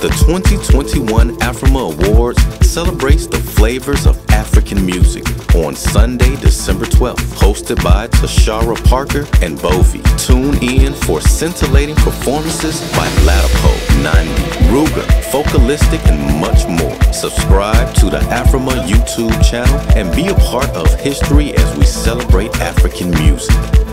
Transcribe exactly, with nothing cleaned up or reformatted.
The twenty twenty-one AFRIMMA Awards celebrates the flavors of African music on Sunday, December twelfth, hosted by Tashara Parker and Bovi. Tune in for scintillating performances by Latipo, Nandi, Ruger, Focalistic, and much more. Subscribe to the AFRIMMA YouTube channel and be a part of history as we celebrate African music.